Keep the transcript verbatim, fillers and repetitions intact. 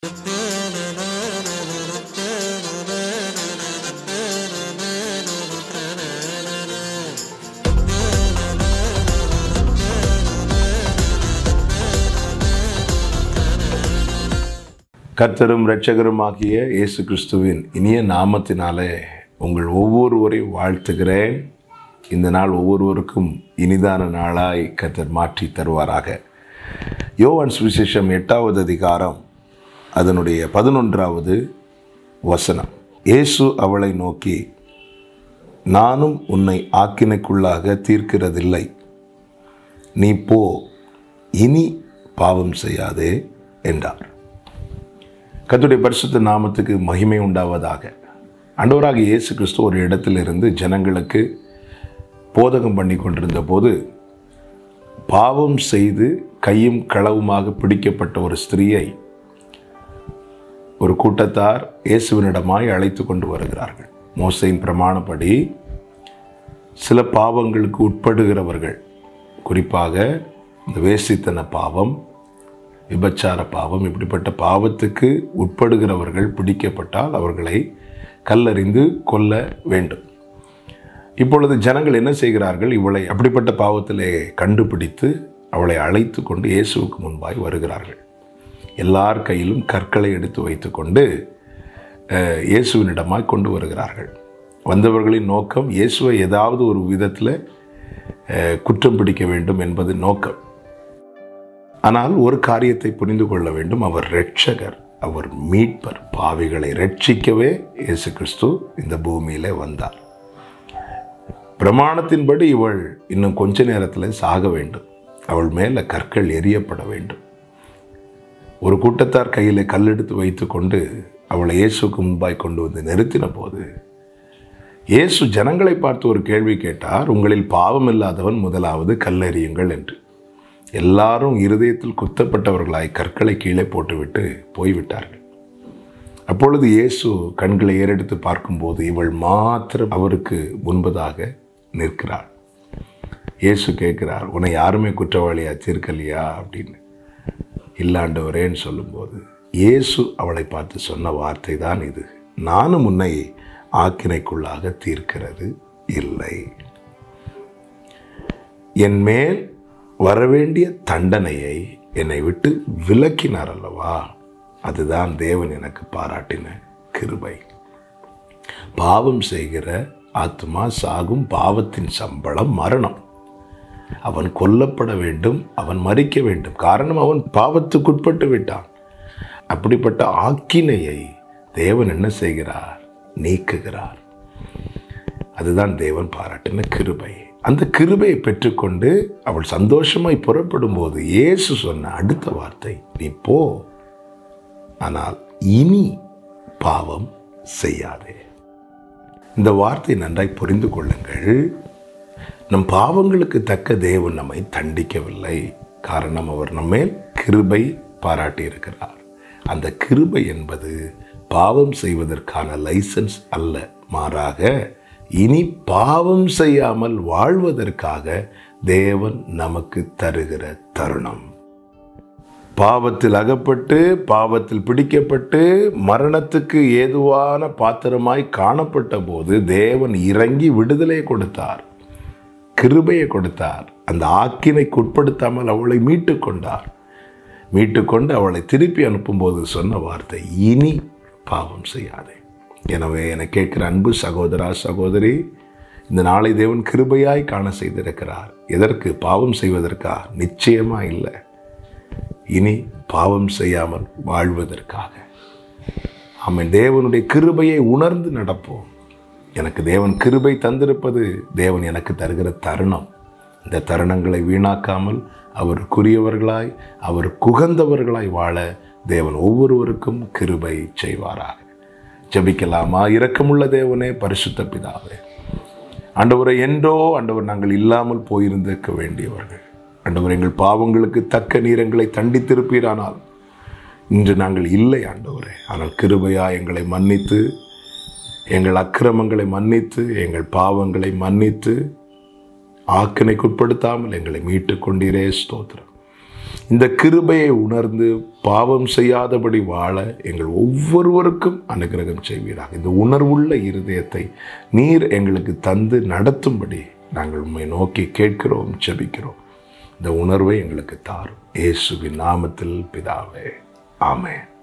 கர்த்தரும் இரட்சகருமாகிய இயேசு கிறிஸ்துவின் இனிய நாமத்தினாலே உங்கள் ஒவ்வொருவரையும் வாழ்த்துகிறேன். இந்த நாள் ஒவ்வொருவருக்கும் இனிதான நாளாய் கர்த்தர் மாற்றி தருவாராக. யோவான் சுவிசேஷம் எட்டாவது அதிகாரம் அதனுடைய பதினொன்றாவது வசனம். இயேசு அவளை நோக்கி, நானும் உன்னை ஆக்கினைக்குள்ளாக தீர்க்கிறதில்லை, நீ போ, இனி பாவம் செய்யாதே என்றார். கர்த்தருடைய பரிசுத்த நாமத்துக்கு மகிமை உண்டாவதாக. ஆண்டவராக இயேசு கிறிஸ்து ஒரு இடத்திலிருந்து ஜனங்களுக்கு போதகம் பண்ணி கொண்டிருந்த போது பாவம் செய்து கையும் களவுமாக பிடிக்கப்பட்ட ஒரு ஸ்திரீயை ஒரு கூட்டத்தார் இயேசுவினிடமாய் அழைத்து கொண்டு வருகிறார்கள். மோசேயின் பிரமாணப்படி சில பாவங்களுக்கு உட்படுகிறவர்கள், குறிப்பாக இந்த வேசித்தன பாவம், விபச்சார பாவம், இப்படிப்பட்ட பாவத்துக்கு உட்படுகிறவர்கள் பிடிக்கப்பட்டால் அவர்களை கல்லறிந்து கொல்ல வேண்டும். இப்பொழுது ஜனங்கள் என்ன செய்கிறார்கள்? இவளை அப்படிப்பட்ட பாவத்திலே கண்டுபிடித்து அவளை அழைத்து கொண்டு இயேசுவுக்கு முன்பாய் வருகிறார்கள். எல்லார் கையிலும் கற்களை எடுத்து வைத்து கொண்டு இயேசுவினிடமாய் கொண்டு வருகிறார்கள். வந்தவர்களின் நோக்கம் இயேசுவை ஏதாவது ஒரு விதத்தில் குற்றம் பிடிக்க வேண்டும் என்பது நோக்கம். ஆனால் ஒரு காரியத்தை புரிந்து கொள்ள வேண்டும், அவர் இரட்சகர், அவர் மீட்பர். பாவிகளை ரட்சிக்கவே இயேசு கிறிஸ்து இந்த பூமியிலே வந்தார். பிரமாணத்தின்படி இவள் இன்னும் கொஞ்ச நேரத்தில் சாக வேண்டும், அவள் மேலே கற்கள் எரியப்பட வேண்டும். ஒரு கூட்டத்தார் கையில் கல்லெடுத்து வைத்து கொண்டு அவளை இயேசுக்கு முன்பாய் கொண்டு வந்து நிறுத்தின போது இயேசு ஜனங்களை பார்த்து ஒரு கேள்வி கேட்டார், உங்களில் பாவம் இல்லாதவன் முதலாவது கல்லெறியுங்கள் என்று. எல்லாரும் இருதயத்தில் குத்தப்பட்டவர்களாய் கற்களை கீழே போட்டுவிட்டு போய்விட்டார்கள். அப்பொழுது இயேசு கண்களை ஏறெடுத்து பார்க்கும்போது இவள் மாத்திரம் அவருக்கு முன்பதாக நிற்கிறாள். இயேசு கேட்கிறார், உன்னை யாருமே குற்றவாளியா தீர்க்கலையா அப்படின்னு. இல்லாண்டவரேன்னு சொல்லும்போது இயேசு அவளை பார்த்து சொன்ன வார்த்தை தான் இது, நானும் உன்னை ஆக்கினைக்குள்ளாக தீர்க்கிறது இல்லை. என் மேல் வரவேண்டிய தண்டனையை என்னை விட்டு விலக்கினார் அல்லவா, அதுதான் தேவன் எனக்கு பாராட்டின கிருபை. பாவம் செய்கிற ஆத்மா சாகும், பாவத்தின் சம்பளம் மரணம். அவன் கொல்லப்பட வேண்டும், அவன் மரிக்க வேண்டும். காரணம், அவன் பாவத்துக்குட்பட்டு விட்டான். அப்படிப்பட்ட ஆக்கினையை தேவன் என்ன செய்கிறார்? நீக்குகிறார். அதுதான் தேவன் பாராட்டின கிருபை. அந்த கிருபையை பெற்றுக்கொண்டு அவள் சந்தோஷமாய் புறப்படும் போது இயேசு சொன்ன அடுத்த வார்த்தை, நீ போ, ஆனால் இனி பாவம் செய்யாதே. இந்த வார்த்தை நன்றாய் புரிந்து கொள்ளுங்கள். நம் பாவங்களுக்கு தக்க தேவன் நம்மை தண்டிக்கவில்லை. காரணம், அவர் நம்மேல் கிருபை பாராட்டி இருக்கிறார். அந்த கிருபை என்பது பாவம் செய்வதற்கான லைசன்ஸ் அல்ல, மாறாக இனி பாவம் செய்யாமல் வாழ்வதற்காக தேவன் நமக்கு தருகிற தருணம். பாவத்தில் அகப்பட்டு பாவத்தில் பிடிக்கப்பட்டு மரணத்துக்கு ஏதுவான பாத்திரமாய் காணப்பட்ட போது தேவன் இறங்கி விடுதலை கொடுத்தார், கிருபையை கொடுத்தார். அந்த ஆக்கினைக்கு உட்படுத்தாமல் அவளை மீட்டு கொண்டார். மீட்டு கொண்டு அவளை திருப்பி அனுப்பும்போது சொன்ன வார்த்தை, இனி பாவம் செய்யாதே. எனவே என்னை கேட்கிற அன்பு சகோதரா சகோதரி, இந்த நாளை தேவன் கிருபையாய் காண செய்திருக்கிறார். எதற்கு? பாவம் செய்வதற்கா? நிச்சயமா இல்லை. இனி பாவம் செய்யாமல் வாழ்வதற்காக. ஆமென். தேவனுடைய கிருபையை உணர்ந்து நடப்போம். எனக்கு தேவன் கிருபை தந்திருப்பது தேவன் எனக்கு தருகிற தருணம். இந்த தருணங்களை வீணாக்காமல் அவருக்குரியவர்களாய் அவர் குகந்தவர்களாய் வாழ தேவன் ஒவ்வொருவருக்கும் கிருபை செய்வாராக. ஜெபிக்கலாமா? இரக்கமுள்ள தேவனே, பரிசுத்த பிதாவே, ஆண்டவரை, என்றோ ஆண்டவர் நாங்கள் இல்லாமல் போயிருந்திருக்க வேண்டியவர்கள். ஆண்டவர், எங்கள் பாவங்களுக்கு தக்க நீரங்களை தண்டித்திருப்பீரானால் இன்று நாங்கள் இல்லை ஆண்டவரே. ஆனால் கிருபையா எங்களை மன்னித்து, எங்கள் அக்கிரமங்களை மன்னித்து, எங்கள் பாவங்களை மன்னித்து, ஆக்கினைக்குட்படுத்தாமல் எங்களை மீட்டு கொண்டீரே. ஸ்தோத்திரம். இந்த கிருபையை உணர்ந்து பாவம் செய்யாதபடி வாழ எங்கள் ஒவ்வொருவருக்கும் அனுகிரகம் செய்வீராக. இந்த உணர்வுள்ள இருதயத்தை நீர் எங்களுக்கு தந்து நடத்தும்படி நாங்கள் உம்மை நோக்கி கேட்கிறோம், ஜெபிக்கிறோம். இந்த உணர்வை எங்களுக்கு தாரும். இயேசுவின் நாமத்தில் பிதாவே, ஆமென்.